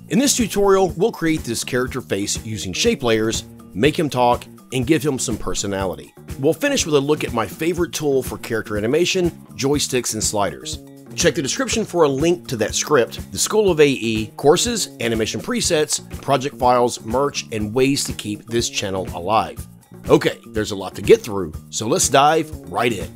In this tutorial, we'll create this character face using shape layers, make him talk, and give him some personality. We'll finish with a look at my favorite tool for character animation, joysticks and sliders. Check the description for a link to that script, the School of AE, courses, animation presets, project files, merch, and ways to keep this channel alive. Okay, there's a lot to get through, so let's dive right in.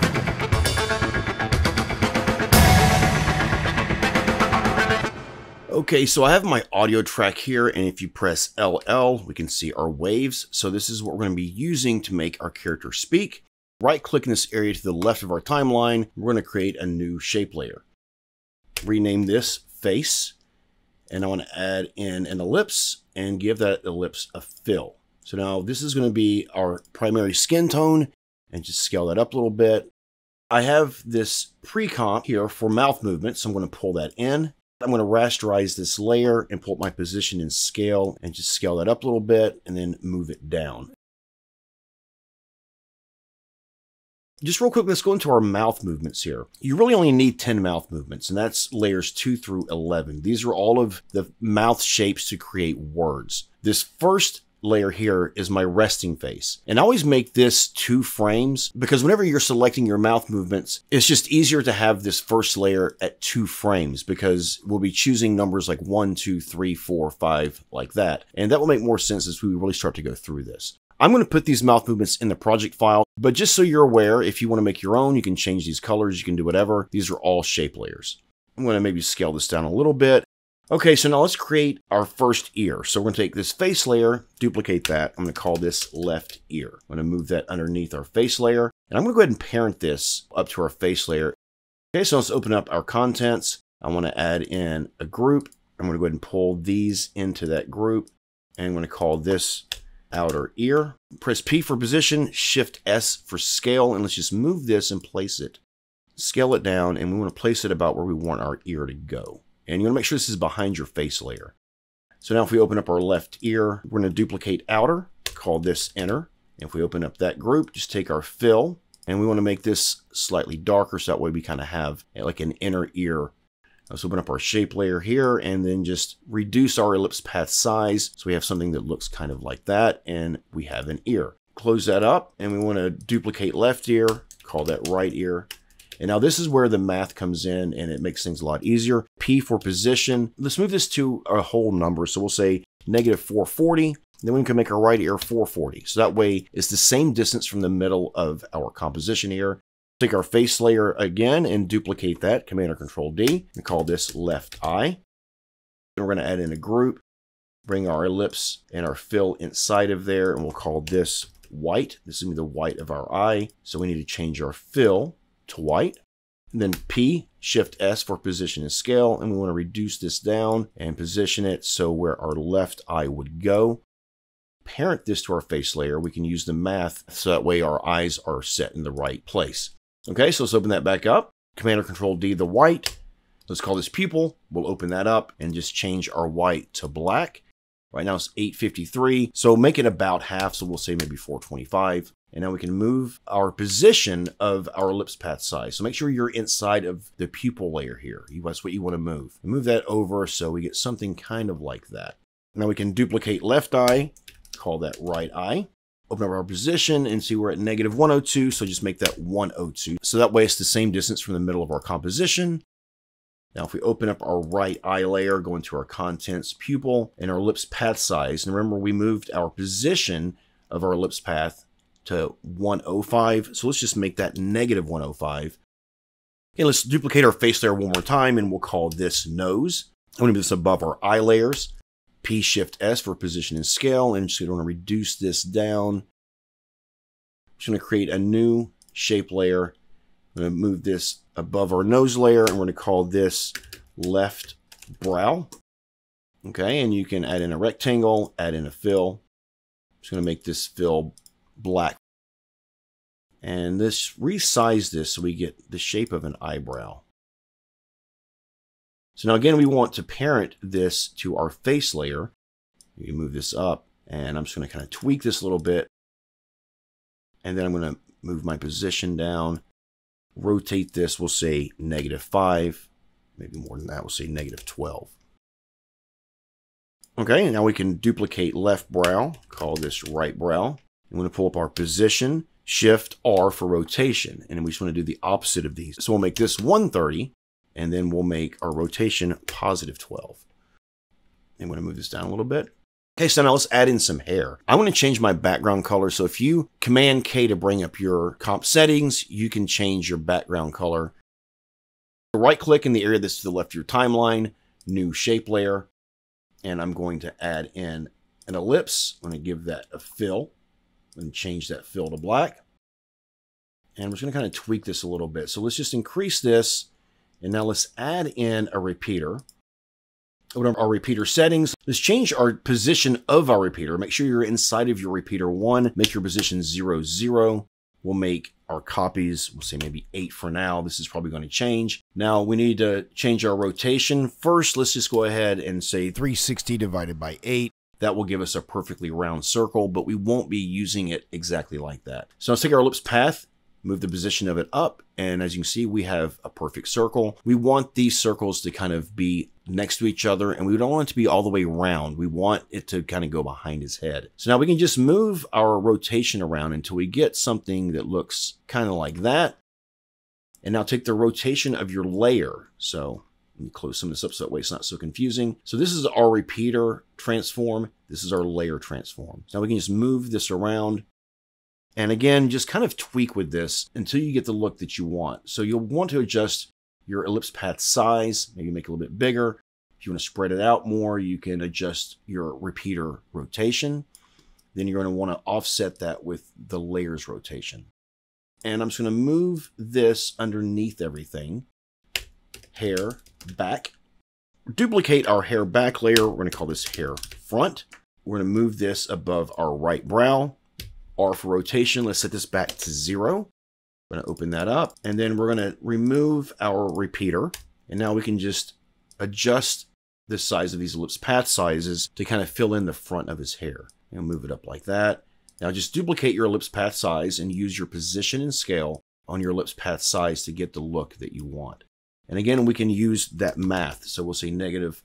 Okay, so I have my audio track here, and if you press LL, we can see our waves. So this is what we're going to be using to make our character speak. Right-click in this area to the left of our timeline. We're going to create a new shape layer. Rename this face, and I want to add in an ellipse and give that ellipse a fill. So now this is going to be our primary skin tone, and just scale that up a little bit. I have this pre-comp here for mouth movement, so I'm going to pull that in. I'm going to rasterize this layer and pull up my position and scale and just scale that up a little bit and then move it down. Just real quick, let's go into our mouth movements here. You really only need 10 mouth movements, and that's layers 2 through 11. These are all of the mouth shapes to create words. This first layer here is my resting face. And I always make this 2 frames because whenever you're selecting your mouth movements, it's just easier to have this first layer at 2 frames because we'll be choosing numbers like 1, 2, 3, 4, 5, like that. And that will make more sense as we really start to go through this. I'm going to put these mouth movements in the project file, but just so you're aware, if you want to make your own, you can change these colors, you can do whatever. These are all shape layers. I'm going to maybe scale this down a little bit. Okay, so now let's create our first ear. So we're going to take this face layer, duplicate that. I'm going to call this left ear. I'm going to move that underneath our face layer. And I'm going to go ahead and parent this up to our face layer. Okay, so let's open up our contents. I want to add in a group. I'm going to go ahead and pull these into that group. And I'm going to call this outer ear. Press P for position, Shift S for scale, and let's just move this and place it. Scale it down, and we want to place it about where we want our ear to go. And you want to make sure this is behind your face layer. So now if we open up our left ear, we're going to duplicate outer, call this inner. If we open up that group, just take our fill, and we want to make this slightly darker so that way we kind of have like an inner ear. Let's open up our shape layer here and then just reduce our ellipse path size so we have something that looks kind of like that, and we have an ear. Close that up, and we want to duplicate left ear, call that right ear. And now this is where the math comes in and it makes things a lot easier. P for position. Let's move this to a whole number. So we'll say negative 440. Then we can make our right ear 440. So that way it's the same distance from the middle of our composition here. Take our face layer again and duplicate that. Command or Control D and call this left eye. Then we're going to add in a group. Bring our ellipse and our fill inside of there, and we'll call this white. This is going to be the white of our eye. So we need to change our fill to white, and then P, Shift S for position and scale, and we want to reduce this down and position it so where our left eye would go. Parent this to our face layer. We can use the math so that way our eyes are set in the right place. Okay, so let's open that back up. Command or Control D the white. Let's call this pupil. We'll open that up and just change our white to black. Right now it's 853, so make it about half, so we'll say maybe 425. And now we can move our position of our ellipse path size. So make sure you're inside of the pupil layer here. That's what you want to move. Move that over so we get something kind of like that. Now we can duplicate left eye, call that right eye. Open up our position and see we're at negative 102, so just make that 102. So that way it's the same distance from the middle of our composition. Now, if we open up our right eye layer, go into our contents, pupil, and our ellipse path size, and remember we moved our position of our ellipse path to 105, so let's just make that negative 105. Okay, let's duplicate our face layer one more time, and we'll call this nose. I'm going to move this above our eye layers. P, Shift S for position and scale, and just going to reduce this down. I'm just going to create a new shape layer. I'm going to move this above our nose layer, and we're going to call this left brow. Okay, and you can add in a rectangle, add in a fill. I'm just going to make this fill black. And this, resize this so we get the shape of an eyebrow. So now again, we want to parent this to our face layer. You can move this up, and I'm just going to kind of tweak this a little bit. And then I'm going to move my position down. Rotate this, we'll say -5, maybe more than that, we'll say -12. Okay, now we can duplicate left brow, call this right brow. I'm going to pull up our position, Shift R for rotation, and we just want to do the opposite of these. So we'll make this 130, and then we'll make our rotation positive 12. I'm going to move this down a little bit. Okay, so now let's add in some hair. I want to change my background color. So if you Command K to bring up your comp settings, you can change your background color. Right click in the area that's to the left of your timeline, new shape layer, and I'm going to add in an ellipse. I'm going to give that a fill and change that fill to black. And we're just going to kind of tweak this a little bit. So let's just increase this, and now let's add in a repeater. Open up our repeater settings. Let's change our position of our repeater. Make sure you're inside of your repeater 1. Make your position 0, 0. We'll make our copies, we'll say maybe 8 for now. This is probably going to change. Now we need to change our rotation. First, let's just go ahead and say 360 divided by 8. That will give us a perfectly round circle, but we won't be using it exactly like that. So let's take our ellipse path, move the position of it up, and as you can see, we have a perfect circle. We want these circles to kind of be next to each other, and we don't want it to be all the way round. We want it to kind of go behind his head. So now we can just move our rotation around until we get something that looks kind of like that. And now take the rotation of your layer. So let me close some of this up so that way it's not so confusing. So this is our repeater transform. This is our layer transform. So now we can just move this around. And again, just kind of tweak with this until you get the look that you want. So you'll want to adjust your ellipse path size, maybe make it a little bit bigger. If you want to spread it out more, you can adjust your repeater rotation. Then you're going to want to offset that with the layers rotation. And I'm just going to move this underneath everything. Hair back. Duplicate our hair back layer. We're going to call this hair front. We're going to move this above our right brow. R for rotation. Let's set this back to 0. I'm going to open that up, and then we're going to remove our repeater. And now we can just adjust the size of these ellipse path sizes to kind of fill in the front of his hair. And move it up like that. Now just duplicate your ellipse path size and use your position and scale on your ellipse path size to get the look that you want. And again, we can use that math. So we'll say negative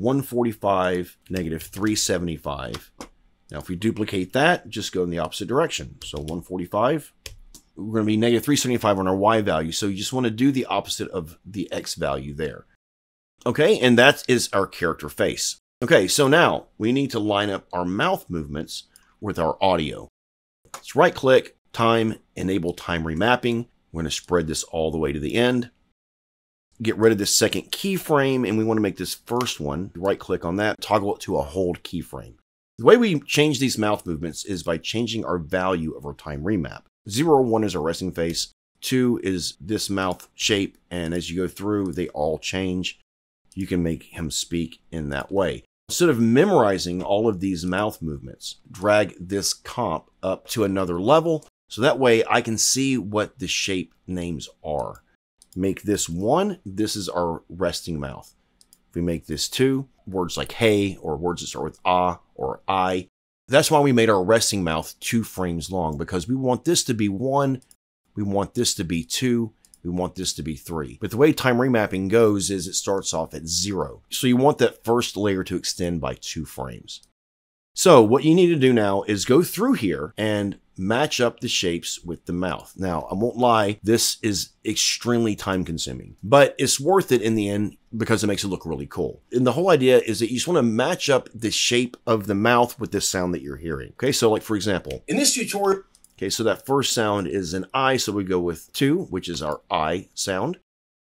145, negative 375. Now, if we duplicate that, just go in the opposite direction. So 145, we're going to be negative 375 on our Y value. So you just want to do the opposite of the X value there. Okay, and that is our character face. Okay, so now we need to line up our mouth movements with our audio. Let's right click, time, enable time remapping. We're going to spread this all the way to the end. Get rid of this second keyframe, and we want to make this first one. Right click on that, toggle it to a hold keyframe. The way we change these mouth movements is by changing our value of our time remap. 0, 1 is our resting face. 2 is this mouth shape. And as you go through, they all change. You can make him speak in that way. Instead of memorizing all of these mouth movements, drag this comp up to another level. So that way I can see what the shape names are. Make this 1. This is our resting mouth. If we make this 2, words like hey, or words that start with ah or I. That's why we made our resting mouth 2 frames long, because we want this to be 1, we want this to be 2, we want this to be 3. But the way time remapping goes is it starts off at 0. So you want that first layer to extend by 2 frames. So what you need to do now is go through here and match up the shapes with the mouth. Now, I won't lie, this is extremely time consuming, but it's worth it in the end because it makes it look really cool. And the whole idea is that you just want to match up the shape of the mouth with the sound that you're hearing. Okay, so like for example, in this tutorial, okay, so that first sound is an I, so we go with 2, which is our I sound.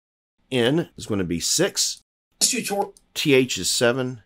N is going to be 6. This tutorial, TH is 7.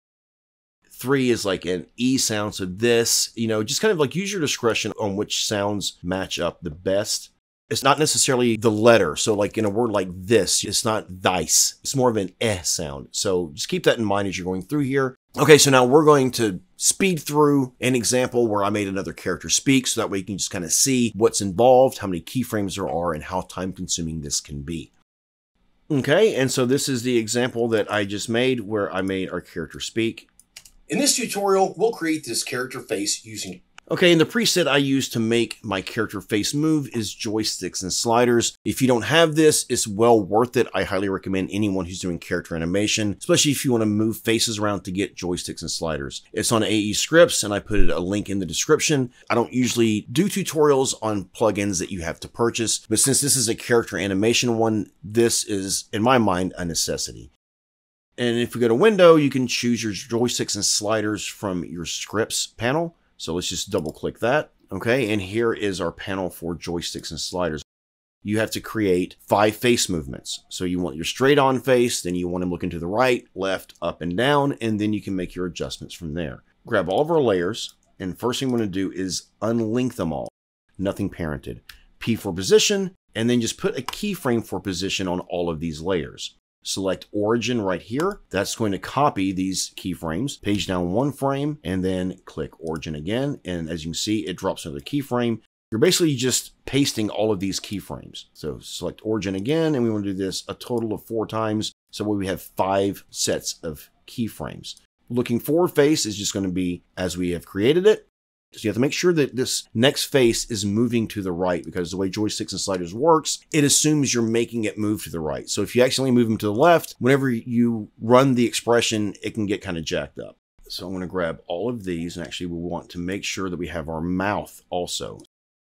3 is like an E sound, so this, just kind of like use your discretion on which sounds match up the best. It's not necessarily the letter, so like in a word like this, it's not dice. It's more of an eh sound. So just keep that in mind as you're going through here. Okay, so now we're going to speed through an example where I made another character speak, so that way you can just kind of see what's involved, how many keyframes there are, and how time consuming this can be. Okay, and so this is the example that I just made where I made our character speak. In this tutorial, we'll create this character face using Okay, and the preset I use to make my character face move is joysticks and sliders. If you don't have this, it's well worth it. I highly recommend anyone who's doing character animation, especially if you want to move faces around to get joysticks and sliders. It's on AE Scripts, and I put a link in the description. I don't usually do tutorials on plugins that you have to purchase, but since this is a character animation one, this is, in my mind, a necessity. And if we go to Window, you can choose your joysticks and sliders from your scripts panel. So let's just double click that. Okay, and here is our panel for joysticks and sliders. You have to create 5 face movements. So you want your straight on face, then you want him looking to the right, left, up, and down, and then you can make your adjustments from there. Grab all of our layers, and first thing I'm going to do is unlink them all. Nothing parented. P for position, and then just put a keyframe for position on all of these layers. Select origin right here. That's going to copy these keyframes, page down 1 frame, and then click origin again. And as you can see, it drops another keyframe. You're basically just pasting all of these keyframes. So select origin again, and we want to do this a total of 4 times. So we have 5 sets of keyframes. Looking forward face is just going to be as we have created it. So you have to make sure that this next face is moving to the right, because the way joysticks and sliders works, it assumes you're making it move to the right. So if you accidentally move them to the left, whenever you run the expression, it can get kind of jacked up. So I'm going to grab all of these, and actually we want to make sure that we have our mouth also.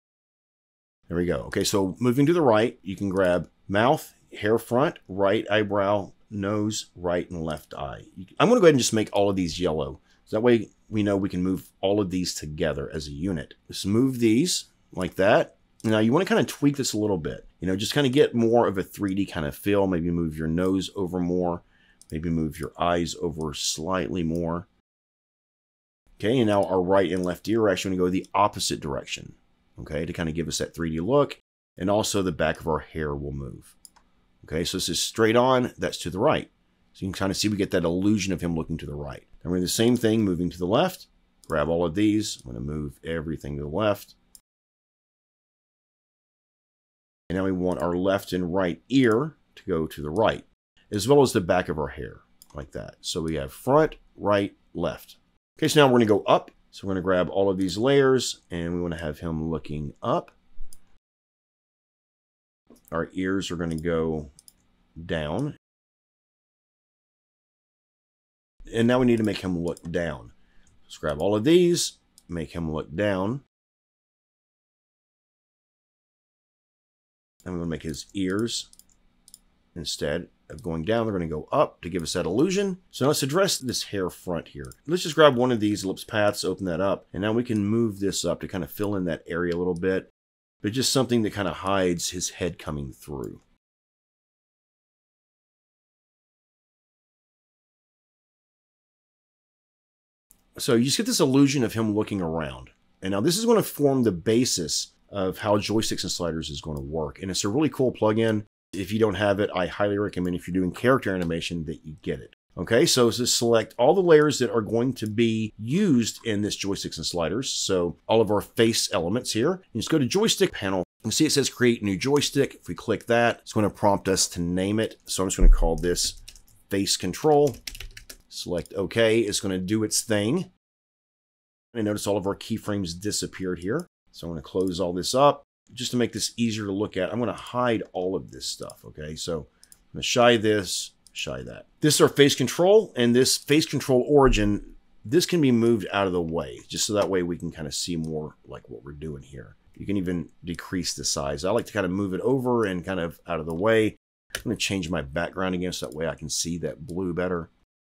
There we go. Okay, so moving to the right, you can grab mouth, hair front, right eyebrow, nose, right and left eye. I'm going to go ahead and just make all of these yellow. So that way we know we can move all of these together as a unit. Just move these like that. Now you want to kind of tweak this a little bit. You know, just kind of get more of a 3D kind of feel. Maybe move your nose over more. Maybe move your eyes over slightly more. Okay, and now our right and left ear are actually going to go the opposite direction. Okay, to kind of give us that 3D look. And also the back of our hair will move. Okay, so this is straight on, that's to the right. So you can kind of see we get that illusion of him looking to the right. And we're doing the same thing, moving to the left. Grab all of these. I'm going to move everything to the left. And now we want our left and right ear to go to the right, as well as the back of our hair, like that. So we have front, right, left. Okay, so now we're going to go up. So we're going to grab all of these layers, and we want to have him looking up. Our ears are going to go down. And now we need to make him look down. Let's grab all of these, make him look down. And we're going to make his ears, instead of going down, they're going to go up to give us that illusion. So now let's address this hair front here. Let's just grab one of these ellipse paths, open that up, and now we can move this up to kind of fill in that area a little bit, but just something that kind of hides his head coming through. So you just get this illusion of him looking around. And now this is going to form the basis of how joysticks and sliders is going to work. And it's a really cool plugin. If you don't have it, I highly recommend, if you're doing character animation, that you get it. Okay, so just select all the layers that are going to be used in this joysticks and sliders. So all of our face elements here. You just go to joystick panel. You see it says create new joystick. If we click that, it's going to prompt us to name it. So I'm just going to call this face control. Select OK. It's going to do its thing. And notice all of our keyframes disappeared here. So I'm going to close all this up. Just to make this easier to look at, I'm going to hide all of this stuff. Okay, so I'm going to shy this, shy that. This is our face control, and this face control origin, this can be moved out of the way, just so that way we can kind of see more like what we're doing here. You can even decrease the size. I like to kind of move it over and kind of out of the way. I'm going to change my background again so that way I can see that blue better.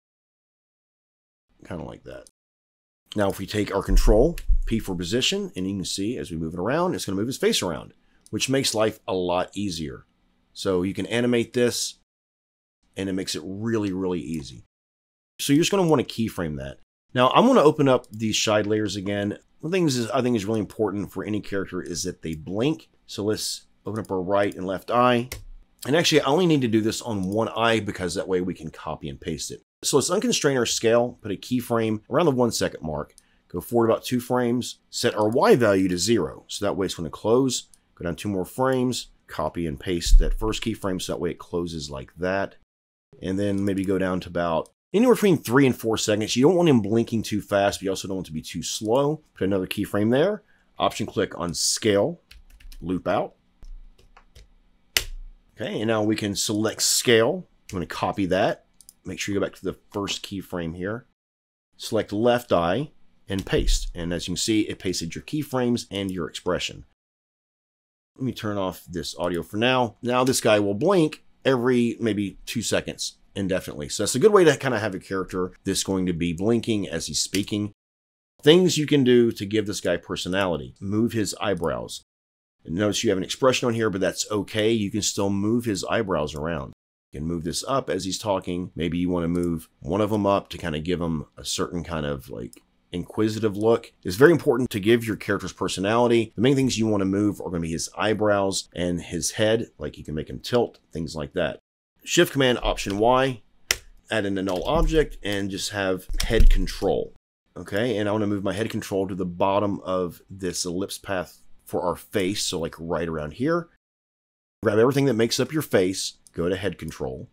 Kind of like that. Now if we take our control, P for position, and you can see as we move it around, it's going to move his face around, which makes life a lot easier. So you can animate this, and it makes it really, really easy. So you're just going to want to keyframe that. Now I'm going to open up these shied layers again. One thing I think is really important for any character is that they blink. So let's open up our right and left eye. And actually I only need to do this on one eye because that way we can copy and paste it. So let's unconstrain our scale, put a keyframe around the 1 second mark, go forward about 2 frames, set our Y value to 0. So that way it's going to close, go down 2 more frames, copy and paste that first keyframe so that way it closes like that. And then maybe go down to about Anywhere between 3 and 4 seconds. You don't want him blinking too fast, but you also don't want it to be too slow. Put another keyframe there. Option click on scale, loop out. Okay, and now we can select scale. I'm going to copy that. Make sure you go back to the first keyframe here. Select left eye and paste. And as you can see, it pasted your keyframes and your expression. Let me turn off this audio for now. Now this guy will blink every maybe 2 seconds indefinitely. So that's a good way to kind of have a character that's going to be blinking as he's speaking. Things you can do to give this guy personality. Move his eyebrows. And notice you have an expression on here, but that's okay. You can still move his eyebrows around. You can move this up as he's talking. Maybe you want to move one of them up to kind of give him a certain kind of like inquisitive look. It's very important to give your character's personality. The main things you want to move are going to be his eyebrows and his head. Like you can make him tilt, things like that. Shift Command Option Y, add in a null object and just have head control. Okay, and I want to move my head control to the bottom of this ellipse path for our face. So like right around here. Grab everything that makes up your face, go to head control.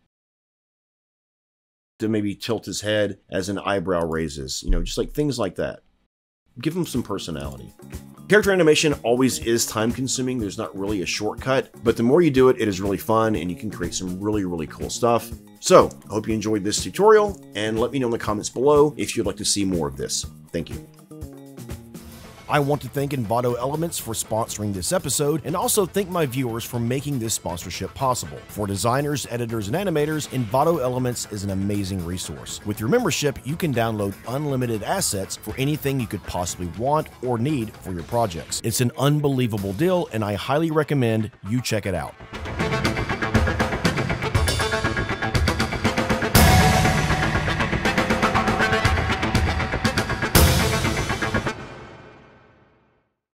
To maybe tilt his head as an eyebrow raises, you know, just like things like that. Give him some personality. Character animation always is time consuming. There's not really a shortcut, but the more you do it, it is really fun and you can create some really cool stuff. So I hope you enjoyed this tutorial and let me know in the comments below if you'd like to see more of this. Thank you. I want to thank Envato Elements for sponsoring this episode, and also thank my viewers for making this sponsorship possible. For designers, editors, and animators, Envato Elements is an amazing resource. With your membership, you can download unlimited assets for anything you could possibly want or need for your projects. It's an unbelievable deal, and I highly recommend you check it out.